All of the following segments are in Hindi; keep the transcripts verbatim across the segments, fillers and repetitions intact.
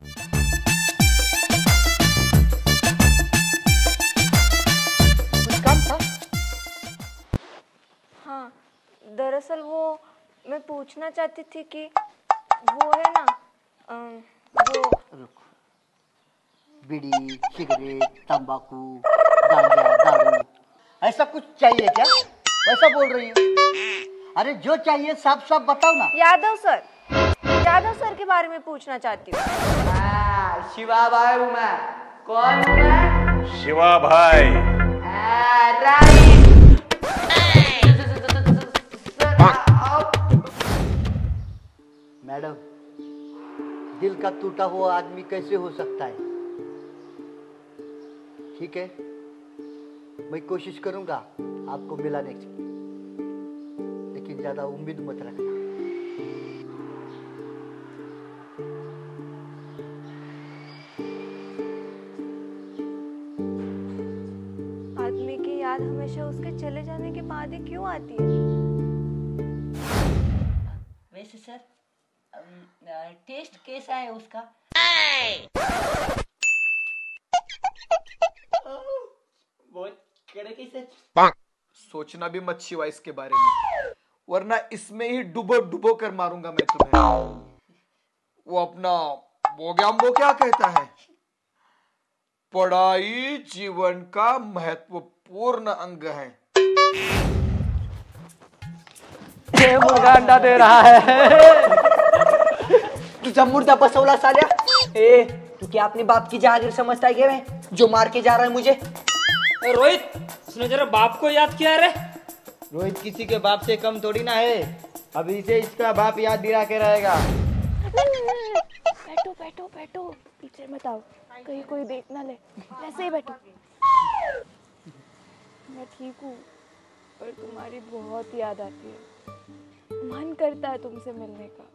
कुछ काम था? हाँ, दरअसल वो मैं पूछना चाहती थी कि वो है ना अम, वो रुको, बीड़ी, सिगरेट, तंबाकू, गांजा, दारू, ऐसा कुछ चाहिए क्या? वैसा बोल रही हो? अरे जो चाहिए सब सब बताओ ना। यादव सर, यादव सर के बारे में पूछना चाहती हूँ। हाँ, शिवा भाई हूँ मैं। कौन हूँ मैं? शिवा भाई। हाँ, राइट। मैडम, दिल का टूटा हुआ आदमी कैसे हो सकता है? ठीक है, मैं कोशिश करूंगा आपको मिलाने की, लेकिन ज्यादा उम्मीद मत रखना। आदमी की याद हमेशा उसके चले जाने के बाद ही क्यों आती है? वैसे सर, टेस्ट कैसा है उसका? बहुत कड़क है सच। सोचना भी मत शिवा इसके बारे में, वरना इसमें ही डुबो डुबो कर मारूंगा मैं तुम्हें। वो अपना बोग्याम्बो क्या कहता है, पढ़ाई जीवन का महत्वपूर्ण अंग है। ये मुर्गा अंडा दे रहा है। तुझा मुर्दा बसवला सालिया। ए, तू क्या अपने बाप की जागीर समझता है क्या मैं, जो मार के जा रहा है मुझे? रोहित, उसने जरा बाप को याद किया रे। रोहित किसी के बाप से कम थोड़ी ना है, अभी इसे इसका बाप याद दिला के रहेगा। बैठो बैठो बैठो, पीछे मत आओ, कहीं कोई देख ना ले, ऐसे ही बैठो। मैं ठीक हूँ, पर तुम्हारी बहुत याद आती है, मन करता है तुमसे मिलने का।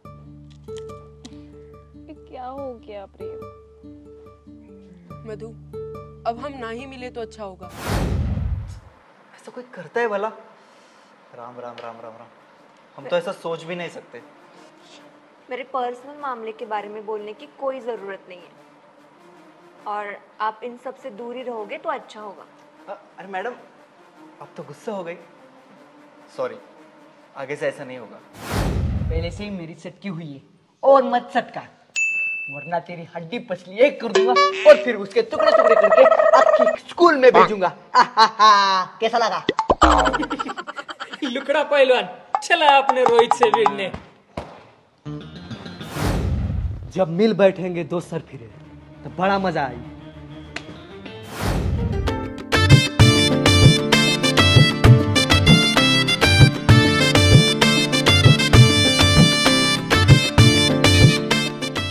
ये क्या हो गया प्रेम? मधु, अब हम ना ही मिले तो अच्छा होगा। ऐसा कोई करता है भला? राम राम राम राम राम, हम तो ऐसा सोच भी नहीं सकते। मेरे पर्सनल मामले के बारे में बोलने की कोई ज़रूरत नहीं है, और आप इन सब से दूर ही रहोगे तो अच्छा होगा। अ- अरे मैडम, अब तो गुस्सा हो गई। सॉरी, आगे से ऐसा नहीं होगा। पहले से ही मेरी सटकी हुई है, और मत सटका, वरना तेरी हड्डी पसली एक कर दूंगा और फिर उसके टुकड़े टुकड़े करके आपकी स्कूल में भेजूंगा। कैसा लगा? लुकड़ा पहलवान चला अपने रोहित से भिड़ने। जब मिल बैठेंगे दो सर फिरे तो बड़ा मजा आई।